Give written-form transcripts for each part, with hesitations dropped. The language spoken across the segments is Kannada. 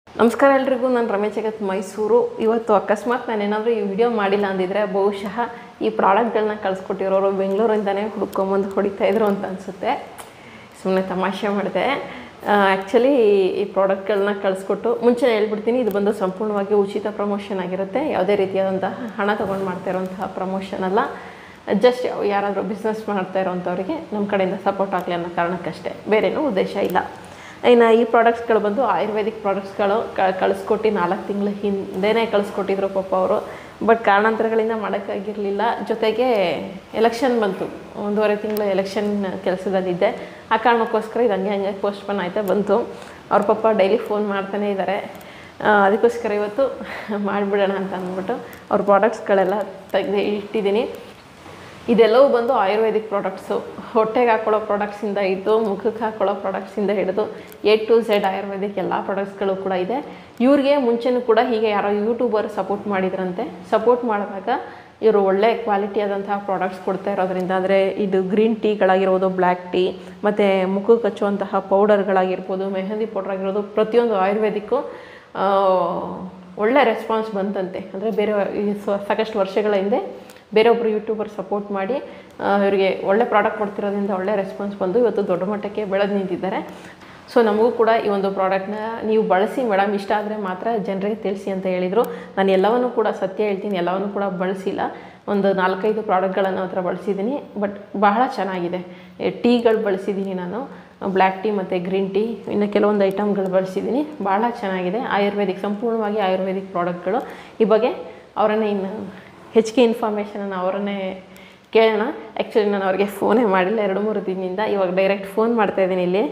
ನಮಸ್ಕಾರ ಎಲ್ರಿಗೂ, ನಾನು ರಮೇಶ್ ಜಗತ್ ಮೈಸೂರು. ಇವತ್ತು ಅಕಸ್ಮಾತ್ ನಾನೇನಾದರೂ ಈ ವಿಡಿಯೋ ಮಾಡಿಲ್ಲ ಅಂದಿದ್ರೆ ಬಹುಶಃ ಈ ಪ್ರಾಡಕ್ಟ್ಗಳನ್ನ ಕಳಿಸ್ಕೊಟ್ಟಿರೋರು ಬೆಂಗಳೂರಿಂದನೇ ಹುಡ್ಕೊಂಬಂದು ಹೊಡಿತಾಯಿದ್ರು ಅಂತ ಅನಿಸುತ್ತೆ. ಸುಮ್ಮನೆ ತಮಾಷೆ ಮಾಡಿದೆ. ಆ್ಯಕ್ಚುಲಿ ಈ ಪ್ರಾಡಕ್ಟ್ಗಳನ್ನ ಕಳಿಸ್ಕೊಟ್ಟು ಮುಂಚೆ ಹೇಳ್ಬಿಡ್ತೀನಿ, ಇದು ಬಂದು ಸಂಪೂರ್ಣವಾಗಿ ಉಚಿತ ಪ್ರಮೋಷನ್ ಆಗಿರುತ್ತೆ. ಯಾವುದೇ ರೀತಿಯಾದಂತಹ ಹಣ ತೊಗೊಂಡು ಮಾಡ್ತಾ ಇರೋಂತಹ ಪ್ರಮೋಷನ್ ಅಲ್ಲ. ಜಸ್ಟ್ ಯಾರಾದರೂ ಬಿಸ್ನೆಸ್ ಮಾಡ್ತಾ ಇರೋವಂಥವ್ರಿಗೆ ನಮ್ಮ ಕಡೆಯಿಂದ ಸಪೋರ್ಟ್ ಆಗಲಿ ಅನ್ನೋ ಕಾರಣಕ್ಕಷ್ಟೇ, ಬೇರೇನೂ ಉದ್ದೇಶ ಇಲ್ಲ. ಇನ್ನು ಈ ಪ್ರಾಡಕ್ಟ್ಸ್ಗಳು ಬಂದು ಆಯುರ್ವೇದಿಕ್ ಪ್ರಾಡಕ್ಟ್ಸ್ಗಳು ಕಳಿಸ್ಕೊಟ್ಟು 4 ತಿಂಗಳ ಹಿಂದೆನೇ ಕಳಿಸ್ಕೊಟ್ಟಿದ್ರು ಪಾಪ ಅವರು. ಬಟ್ ಕಾರಣಾಂತರಗಳಿಂದ ಮಾಡೋಕ್ಕಾಗಿರಲಿಲ್ಲ. ಜೊತೆಗೆ ಎಲೆಕ್ಷನ್ ಬಂತು, 1.5 ತಿಂಗಳು ಎಲೆಕ್ಷನ್ ಕೆಲಸದಲ್ಲಿದ್ದೆ. ಆ ಕಾರಣಕ್ಕೋಸ್ಕರ ಇದು ಹಂಗೆ ಪೋಸ್ಟ್ಪೋನ್ ಆಯ್ತಾ ಬಂತು. ಅವ್ರ ಪಾಪ ಡೈಲಿ ಫೋನ್ ಮಾಡ್ತಾನೆ ಇದ್ದಾರೆ. ಅದಕ್ಕೋಸ್ಕರ ಇವತ್ತು ಮಾಡಿಬಿಡೋಣ ಅಂತ ಅಂದ್ಬಿಟ್ಟು ಅವ್ರ ಪ್ರಾಡಕ್ಟ್ಸ್ಗಳೆಲ್ಲ ತೆಗೆದು ಇಟ್ಟಿದ್ದೀನಿ. ಇದೆಲ್ಲವೂ ಬಂದು ಆಯುರ್ವೇದಿಕ್ ಪ್ರಾಡಕ್ಟ್ಸು. ಹೊಟ್ಟೆಗೆ ಹಾಕ್ಕೊಳ್ಳೋ ಪ್ರಾಡಕ್ಟ್ಸಿಂದ ಹಿಡಿದು ಮುಖಕ್ಕೆ ಹಾಕ್ಕೊಳ್ಳೋ ಪ್ರಾಡಕ್ಟ್ಸಿಂದ ಹಿಡಿದು A to Z ಆಯುರ್ವೇದಿಕ್ ಎಲ್ಲ ಪ್ರಾಡಕ್ಟ್ಸ್ಗಳು ಕೂಡ ಇದೆ. ಇವ್ರಿಗೆ ಮುಂಚೆನೂ ಕೂಡ ಹೀಗೆ ಯಾರೋ ಯೂಟ್ಯೂಬರ್ ಸಪೋರ್ಟ್ ಮಾಡಿದ್ರಂತೆ. ಸಪೋರ್ಟ್ ಮಾಡಿದಾಗ ಇವರು ಒಳ್ಳೆ ಕ್ವಾಲಿಟಿ ಆದಂತಹ ಪ್ರಾಡಕ್ಟ್ಸ್ ಕೊಡ್ತಾ ಇರೋದ್ರಿಂದ, ಅಂದರೆ ಇದು ಗ್ರೀನ್ ಟೀಗಳಾಗಿರ್ಬೋದು, ಬ್ಲ್ಯಾಕ್ ಟೀ, ಮತ್ತು ಮುಖಕ್ಕೆ ಹಚ್ಚುವಂತಹ ಪೌಡರ್ಗಳಾಗಿರ್ಬೋದು, ಮೆಹಂದಿ ಪೌಡರ್ ಆಗಿರ್ಬೋದು, ಪ್ರತಿಯೊಂದು ಆಯುರ್ವೇದಿಕ್ಕು ಒಳ್ಳೆ ರೆಸ್ಪಾನ್ಸ್ ಬಂತಂತೆ. ಅಂದರೆ ಬೇರೆ ಸಾಕಷ್ಟು ವರ್ಷಗಳ ಹಿಂದೆ ಬೇರೊಬ್ಬರು ಯೂಟ್ಯೂಬರ್ ಸಪೋರ್ಟ್ ಮಾಡಿ ಇವರಿಗೆ ಒಳ್ಳೆ ಪ್ರಾಡಕ್ಟ್ ಕೊಡ್ತಿರೋದ್ರಿಂದ ಒಳ್ಳೆ ರೆಸ್ಪಾನ್ಸ್ ಬಂದು ಇವತ್ತು ದೊಡ್ಡ ಮಟ್ಟಕ್ಕೆ ಬೆಳೆದು ನಿಂತಿದ್ದಾರೆ. ಸೊ ನಮಗೂ ಕೂಡ ಈ ಒಂದು ಪ್ರಾಡಕ್ಟ್ನ ನೀವು ಬಳಸಿ ಮೇಡಮ್, ಇಷ್ಟ ಆದರೆ ಮಾತ್ರ ಜನರಿಗೆ ತಿಳಿಸಿ ಅಂತ ಹೇಳಿದರು. ನಾನು ಎಲ್ಲವನ್ನೂ ಕೂಡ ಸತ್ಯ ಹೇಳ್ತೀನಿ, ಎಲ್ಲವನ್ನೂ ಕೂಡ ಬಳಸಿಲ್ಲ. ಒಂದು 4-5 ಪ್ರಾಡಕ್ಟ್ಗಳನ್ನು ಹತ್ರ ಬಳಸಿದ್ದೀನಿ. ಬಟ್ ಬಹಳ ಚೆನ್ನಾಗಿದೆ. ಟೀಗಳು ಬಳಸಿದ್ದೀನಿ ನಾನು, ಬ್ಲ್ಯಾಕ್ ಟೀ ಮತ್ತು ಗ್ರೀನ್ ಟೀ, ಇನ್ನು ಕೆಲವೊಂದು ಐಟಮ್ಗಳು ಬಳಸಿದ್ದೀನಿ. ಭಾಳ ಚೆನ್ನಾಗಿದೆ. ಆಯುರ್ವೇದಿಕ್, ಸಂಪೂರ್ಣವಾಗಿ ಆಯುರ್ವೇದಿಕ್ ಪ್ರಾಡಕ್ಟ್ಗಳು. ಈ ಬಗ್ಗೆ ಅವರನ್ನೇ ಇನ್ನು ಹೆಚ್ಚಿಗೆ ಇನ್ಫಾರ್ಮೇಷನನ್ನು ಅವರನ್ನೇ ಕೇಳೋಣ. ಆ್ಯಕ್ಚುಲಿ ನಾನು ಅವ್ರಿಗೆ ಫೋನೇ ಮಾಡಿಲ್ಲ 2-3 ದಿನದಿಂದ. ಇವಾಗ ಡೈರೆಕ್ಟ್ ಫೋನ್ ಮಾಡ್ತಾಯಿದ್ದೀನಿ ಇಲ್ಲಿ.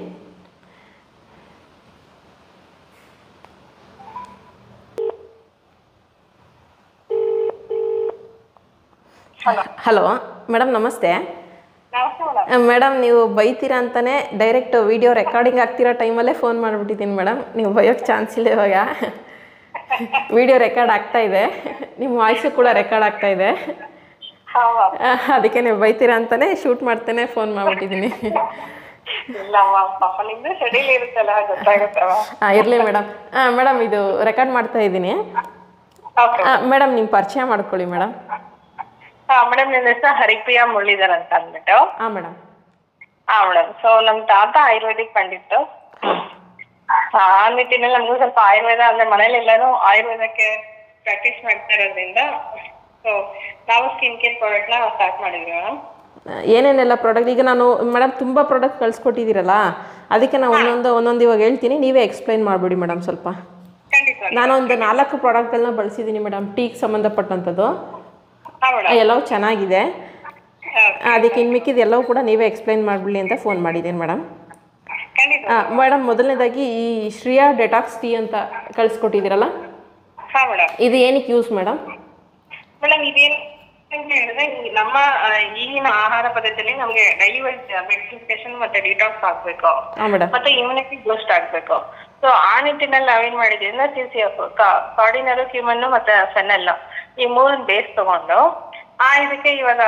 ಹಲೋ ಮೇಡಮ್, ನಮಸ್ತೆ. ಮೇಡಮ್, ನೀವು ಬೈತೀರಾ ಅಂತಲೇ ಡೈರೆಕ್ಟ್ ವಿಡಿಯೋ ರೆಕಾರ್ಡಿಂಗ್ ಆಗ್ತಿರೋ ಟೈಮಲ್ಲೇ ಫೋನ್ ಮಾಡಿಬಿಟ್ಟಿದ್ದೀನಿ ಮೇಡಮ್. ನೀವು ಬೈಯೋಕ್ಕೆ ಚಾನ್ಸ್ ಇಲ್ಲ. ಇವಾಗ ವಿಡಿಯೋ ರೆಕಾರ್ಡ್ ಆಗ್ತಾ ಇದೆ, ನಿಮ್ಮ ವಾಯ್ಸು ಕೂಡ ರೆಕಾರ್ಡ್ ಆಗ್ತಾ ಇದೆ. ಅದಕ್ಕೆ ನೀವು ಬೈತೀರಾ ಅಂತಲೇ ಶೂಟ್ ಮಾಡ್ತೇನೆ ಫೋನ್ ಮಾಡಿಬಿಟ್ಟಿದ್ದೀನಿ. ಇರಲಿ ಮೇಡಮ್. ಮೇಡಮ್, ಇದು ರೆಕಾರ್ಡ್ ಮಾಡ್ತಾ ಇದ್ದೀನಿ. ಮೇಡಮ್, ನಿಮ್ಮ ಪರಿಚಯ ಮಾಡ್ಕೊಳ್ಳಿ ಮೇಡಮ್. ಮೇಡಮ್, ನನ್ನ ಹೆಸರು ಹರಿಪ್ರಿಯಾ ಮುರಳೀಧರ್ ಅಂತ ಅಂದ್ಬಿಟ್ಟು. ಮೇಡಮ್. ಮೇಡಮ್, ಸೊ ನಮ್ಮ ತಾತ ಆಯುರ್ವೇದಿಕ್ ಪಂಡಿತ್ತು. ಆ ನಿಟ್ಟಿನಲ್ಲಿ ನಮಗೂ ಸ್ವಲ್ಪ ಆಯುರ್ವೇದ ಅಂದ್ರೆ ಮನೇಲಿ ಎಲ್ಲಾನು ಆಯುರ್ವೇದಕ್ಕೆ ಪ್ರಾಕ್ಟೀಸ್ ಮಾಡ್ತಾ ಇರೋದ್ರಿಂದ ಸೊ ನಾವು ಸ್ಕಿನ್ ಕೇರ್ ಪ್ರಾಡಕ್ಟ್ ನ ಸ್ಟಾರ್ಟ್ ಮಾಡಿದ್ವಿ ಮೇಡಮ್. ಏನೇನೆಲ್ಲ ಪ್ರಾಡಕ್ಟ್? ಈಗ ನಾನು ಮೇಡಮ್ ತುಂಬ ಪ್ರಾಡಕ್ಟ್ ಕಳಿಸ್ಕೊಟ್ಟಿದ್ದೀರಲ್ಲ, ಅದಕ್ಕೆ ನಾನು ಒಂದೊಂದು ಇವಾಗ ಹೇಳ್ತೀನಿ, ನೀವೇ ಎಕ್ಸ್ಪ್ಲೈನ್ ಮಾಡಿಬಿಡಿ ಮೇಡಮ್ ಸ್ವಲ್ಪ. ನಾನು ಒಂದು 4 ಪ್ರಾಡಕ್ಟ್ಗಳನ್ನ ಬಳಸಿದ್ದೀನಿ ಮೇಡಮ್, ಟೀಗೆ ಸಂಬಂಧಪಟ್ಟಂಥದ್ದು. ಎಲ್ಲವೂ ಚೆನ್ನಾಗಿದೆ. ಅದಕ್ಕೆ ಇನ್ನು ಮಿಕ್ಕಿದ್ದು ಎಲ್ಲವೂ ಕೂಡ ನೀವೇ ಎಕ್ಸ್ಪ್ಲೈನ್ ಮಾಡಿಬಿಡಿ ಅಂತ ಫೋನ್ ಮಾಡಿದ್ದೀನಿ ಮೇಡಮ್. ಮೇಡಮ್, ಮೊದಲನೇದಾಗಿ ಈ ಶ್ರೀಯಾ ಡೆಟಾಕ್ಸ್ ಟೀ ಅಂತ ಕಳಿಸ್ಕೊಟ್ಟಿದ್ದೀರಲ್ಲ, ಇದು ಏನಕ್ಕೆ ಯೂಸ್ ಮೇಡಮ್? ಮೇಡಮ್, ಇದೇನು ಅಂತ ಹೇಳಿದ್ರೆ ನಮ್ಮ ಈಗಿನ ಆಹಾರ ಪದ್ಧತಿಯಲ್ಲಿ ನಮಗೆ ಡೈಲಿ ವೈಸ್ ಮೆಡಿಫಿಕೇಶನ್ ಮತ್ತೆ ಡಿಟಾಕ್ಸ್ ಆಗ್ಬೇಕು, ಮತ್ತೆ ಇಮ್ಯುನಿಟಿ ಬೂಸ್ಟ್ ಆಗ್ಬೇಕು. ಸೊ ಆ ನಿಟ್ಟಿನಲ್ಲಿ ನಾವೇನ್ ಮಾಡಿದ್ವಿ ಅಂದ್ರೆ CCF, ಕಾರ್ಡಿನಲ್, ಕ್ಯೂಮನ್ ಮತ್ತೆ ಫೆನಲ್, ಈ 3 ಬೇಸ್ ತಗೊಂಡು ಇದಕ್ಕೆ ಇವಾಗ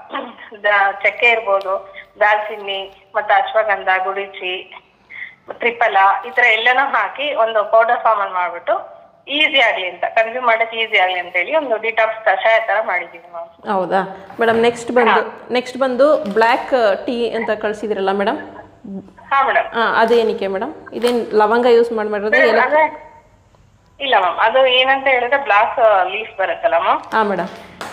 ಚಕ್ಕೆ ಇರ್ಬೋದು, ದಾಲ್ಚಿನ್ನಿ ಮತ್ತೆ ಅಶ್ವಗಂಧ, ಗುಡಿಚಿ, ತ್ರಿಫಲ, ಈ ತರ ಎಲ್ಲಾನು ಹಾಕಿ ಒಂದು ಪೌಡರ್ ಫಾರ್ಮ್ ಅಲ್ಲಿ ಮಾಡ್ಬಿಟ್ಟು ಈಸಿ ಆಗ್ಲಿ ಅಂತ, ಕನ್ಸ್ಯೂಮ್ ಮಾಡಕ್ಕೆ ಈಸಿ ಆಗ್ಲಿ ಅಂತ ಹೇಳಿ ಒಂದು ಡಿಟಾಕ್ಸ್ ಕಷಾಯ ತರ ಮಾಡಿದೀವಿ ನಾವು. ಹೌದಾ ಮೇಡಮ್? ನೆಕ್ಸ್ಟ್ ಬಂದು ಬ್ಲ್ಯಾಕ್ ಟೀ ಅಂತ ಕಳ್ಸಿದಿರಲ್ಲ ಮೇಡಮ್. ಮೇಡಮ್, ಅದೇನಕ್ಕೆ ಮೇಡಮ್? ಇದೇನು ಲವಂಗ ಯೂಸ್ ಮಾಡಿರೋದು? ಇಲ್ಲ ಮ್ಯಾಮ್, ಅದು ಏನಂತ ಹೇಳಿದ್ರೆ ಬ್ಲಾಕ್ ಲೀಫ್ ಬರುತ್ತಲ್ಲ ಮ್ಯಾಮ್. ಮೇಡಮ್.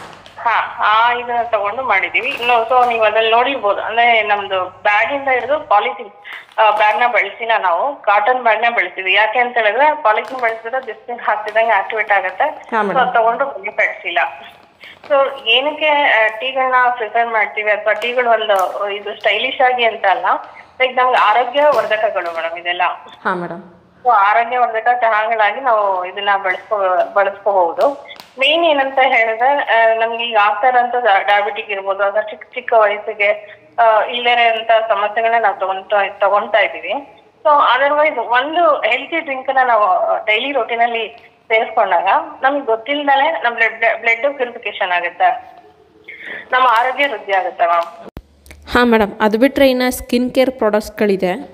ಇದನ್ನ ತಗೊಂಡು ಮಾಡಿದೀವಿ. ಇನ್ನು ಸೊ ನೀವು ಅದ್ರಲ್ಲಿ ನೋಡಿರ್ಬೋದು, ಅಂದ್ರೆ ನಮ್ದು ಬ್ಯಾಗ್ ಇಂದ ಹಿಡಿದು ಪಾಲಿಥಿನ್ ಬ್ಯಾಗ್ ನ ಬಳಸಿಲ್ಲ, ನಾವು ಕಾಟನ್ ಬ್ಯಾಗ್ ನ ಬಳಸಿದ್ವಿ. ಯಾಕೆ ಅಂತ ಹೇಳಿದ್ರೆ ಪಾಲಿಥಿನ್ ಬಳಸಿದ್ರೆ ಡಿಸ್ಟಿಂಗ್ ಹಾಕ್ತಿದಂಗೆ ಆಕ್ಟಿವೇಟ್ ಆಗುತ್ತೆ. ಸೊ ತಗೊಂಡು ಬೆನಿಫಿಟ್ಸ್ ಇಲ್ಲ. ಸೊ ಏನಕ್ಕೆ ಟೀಗಳನ್ನ ಪ್ರಿಫರ್ ಮಾಡ್ತೀವಿ ಅಥವಾ ಟೀಗಳು ಒಂದು ಇದು ಸ್ಟೈಲಿಶ್ ಆಗಿ ಅಂತ ಅಲ್ಲ, ಲೈಕ್ ನಮ್ಗೆ ಆರೋಗ್ಯ ವರ್ಧಕಗಳು ಮೇಡಮ್ ಇದೆಲ್ಲ. ಸೊ ಆರೋಗ್ಯವರ್ಧಕ ಚಹಾಗಳಾಗಿ ನಾವು ಇದನ್ನ ಬಳಸ್ಕೋಬಹುದು. ಮೇನ್ ಏನಂತ ಹೇಳಿದ್ರೆ ನಮ್ಗೆ ಈಗ ಆಗ್ತಾ ಇರೋಂಥ ಡಯಾಬಿಟಿಕ್ ಇರ್ಬೋದು, ಅದ್ರ ಚಿಕ್ಕ ವಯಸ್ಸಿಗೆ ಇಲ್ಲದೇ ಅಂತ ಸಮಸ್ಯೆಗಳನ್ನ ನಾವು ತಗೊಂತಾ ಇದೀವಿ. ಸೊ ಅದರ್ವೈಸ್ ಒಂದು ಹೆಲ್ತಿ ಡ್ರಿಂಕ್ ನ ನಾವು ಡೈಲಿ ರೂಟೀನ್ ಅಲ್ಲಿ ಸೇರಿಸ್ಕೊಂಡಾಗ ನಮ್ಗೆ ಗೊತ್ತಿಲ್ದಲೆ ನಮ್ ಬ್ಲಡ್ ಪ್ಯೂರಿಫಿಕೇಶನ್ ಆಗುತ್ತೆ, ನಮ್ಮ ಆರೋಗ್ಯ ವೃದ್ಧಿ ಆಗುತ್ತೆ ಮ್ಯಾಮ್. ಮೇಡಮ್, ಅದು ಬಿಟ್ಟರೆ ಇನ್ನು ಸ್ಕಿನ್ ಕೇರ್ ಪ್ರಾಡಕ್ಟ್ಸ್ಗಳಿದೆ.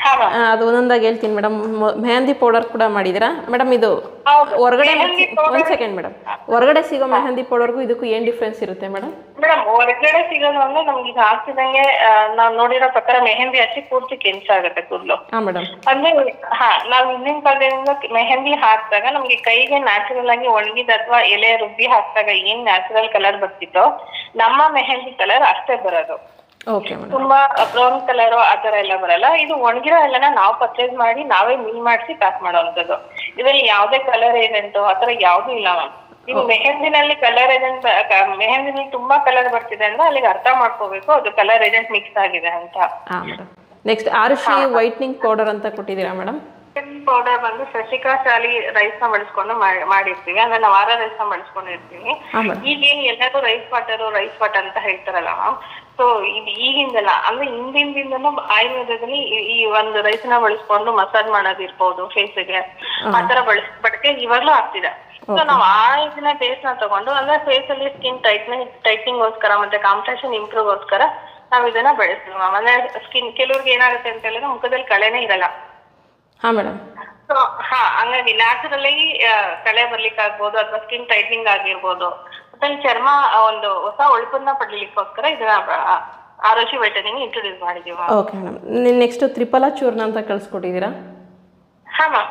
ಹಾ ಮ್ಯಾಮ್. ಅದು ಒಂದೊಂದಾಗಿ ಹೇಳ್ತೀನಿ ಮೇಡಮ್. ಮೆಹಂದಿ ಪೌಡರ್ ಕೂಡ ಮಾಡಿದ್ದೀರಾ ಮೇಡಮ್? ಇದು ಹೌದು. ಹೊರಗಡೆ ಮೆಹಂದಿ powder- ಒಂದು ಸೆಕೆಂಡ್ ಮೇಡಮ್, ಹೊರಗಡೆ ಸಿಗೋ ಮೆಹಂದಿ ಪೌಡರ್ಗೂ ಇದಕ್ಕೂ ಏನು ಡಿಫ್ರೆನ್ಸ್ ಇರುತ್ತೆ ಮೇಡಮ್? ಮೇಡಮ್ ಹೊರಗಡೆ ಸಿಗೋದು ಅಂದ್ರೆ ನಮ್ಗೆ ಈಗ ಹಾಕ್ತಿದಂಗೆ ನಾವ್ ನೋಡಿರೋ ಪ್ರಕಾರ ಮೆಹಂದಿ ಹಚ್ಚಿ ಪೂರ್ತಿ ಕೆಂಚಾಗುತ್ತೆ ಕೂದಲು. ಹಾಂ ಮೇಡಮ್. ಅಂದ್ರೆ ನಾವ್ ಹಿಂದಿನ ಕಾಲದಿಂದ ಮೆಹಂದಿ ಹಾಕಿದಾಗ ನಮ್ಗೆ ಕೈಗೆ ನ್ಯಾಚುರಲ್ ಆಗಿ ಒಣಗಿದ ಅಥವಾ ಎಲೆ ರುಬ್ಬಿ ಹಾಕಿದಾಗ ಏನ್ ನ್ಯಾಚುರಲ್ ಕಲರ್ ಬರ್ತಿತ್ತೋ ನಮ್ಮ ಮೆಹಂದಿ ಕಲರ್ ಅಷ್ಟೇ ಬರೋದು. Okay madam. ತುಂಬಾ ಬ್ರೌನ್ ಕಲರ್ ಆತರ ಎಲ್ಲ ಬರಲ್ಲ. ಇದು ಒಣಗಿರೋ ಎಲ್ಲನ ನಾವು ಪರ್ಚೇಸ್ ಮಾಡಿ ನಾವೇ ಮಿಲ್ ಮಾಡಿಸಿ ಪ್ಯಾಕ್ ಮಾಡೋವಂಥದ್ದು. ಇದರಲ್ಲಿ ಯಾವುದೇ ಕಲರ್ ಏಜೆಂಟು ಆತರ ಯಾವ್ದು ಇಲ್ಲ ಮ್ಯಾಮ್. ಇದು ಮೆಹಂದಿನಲ್ಲಿ ಕಲರ್ ಏಜೆಂಟ್, ಮೆಹಂದಿನಲ್ಲಿ ತುಂಬಾ ಕಲರ್ ಬರ್ತಿದೆ ಅಂದ್ರೆ ಅಲ್ಲಿಗೆ ಅರ್ಥ ಮಾಡ್ಕೋಬೇಕು ಅದು ಕಲರ್ ಏಜೆಂಟ್ ಮಿಕ್ಸ್ ಆಗಿದೆ ಅಂತ. ಹಾಂ madam. Next Aarushi whitening powder ಅಂತ ಕೊಟ್ಟಿದ್ದೀರಾ ಮೇಡಮ್? ಪೌಡರ್ ಬಂದು ಸಸಿಕಾ ಶಾಲಿ ರೈಸ್ ನ ಬಳಸ್ಕೊಂಡು ಮಾಡಿರ್ತೀವಿ. ಅಂದ್ರೆ ನಾವು ರೈಸ್ ನ ಬಳಸ್ಕೊಂಡಿರ್ತೀವಿ. ಈಗೇನು ಎಲ್ಲರೂ ರೈಸ್ ವಾಟರ್ ಅಂತ ಹೇಳ್ತಾರಲ್ಲ ಮ್ಯಾಮ್. ಸೊ ಇದು ಈಗಿಂದಲ್ಲ, ಅಂದ್ರೆ ಹಿಂದಿಂದನೂ ಆಯುರ್ವೇದದಲ್ಲಿ ಈ ಒಂದು ರೈಸ್ ನ ಬಳಸ್ಕೊಂಡು ಮಸಾಜ್ ಮಾಡೋದಿರ್ಬೋದು ಫೇಸ್ಗೆ, ಆತರ ಬಳಕೆ ಇವಾಗ್ಲೂ ಆಗ್ತಿದೆ. ಸೊ ನಾವು ಇದನ್ನ ಟೇಸ್ಟ್ ನ ತಗೊಂಡು ಅಂದ್ರೆ ಫೇಸ್ ಅಲ್ಲಿ ಸ್ಕಿನ್ ಟೈಟ್ನಿಂಗ್ ಗೋಸ್ಕರ ಮತ್ತೆ ಕಾಂಪ್ಲೆಕ್ಷನ್ ಇಂಪ್ರೂವ್ ಗೋಸ್ಕರ ನಾವ್ ಇದನ್ನ ಬೆಳೆಸ್ತೀವಿ ಮ್ಯಾಮ್. ಅಂದ್ರೆ ಸ್ಕಿನ್ ಕೆಲವ್ರಿಗೆ ಏನಾಗುತ್ತೆ ಅಂತ ಹೇಳಿದ್ರೆ ಮುಖದಲ್ಲಿ ಕಳೆನೇ ಇರಲ್ಲ. ಹಾಂ ಮೇಡಮ್. ಸೊ ಹಂಗಾಗಿ ನ್ಯಾಚುರಲ್ ಆಗಿ ಕಳೆ ಬರ್ಲಿಕ್ಕೆ ಆಗ್ಬೋದು ಅಥವಾ ಸ್ಕಿನ್ ಟೈಟ್ನಿಂಗ್ ಆಗಿರ್ಬೋದು, ಮತ್ತೆ ಚರ್ಮ ಒಂದು ಹೊಸ ಹೊಳಪನ್ನ ಪಡ್ಲಿಕ್ಕೋಸ್ಕರ ಇದನ್ನ ಆರುಷಿ ವೈಟನಿಂಗ್ ಇಂಟ್ರೊಡ್ಯೂಸ್ ಮಾಡಿದೀವಿ. Okay madam. Next Triphala Churna ಅಂತ ಕಳ್ಸಿಕೊಟ್ಟಿದ್ದೀರಾ? ಹಾ ಮ್ಯಾಮ್.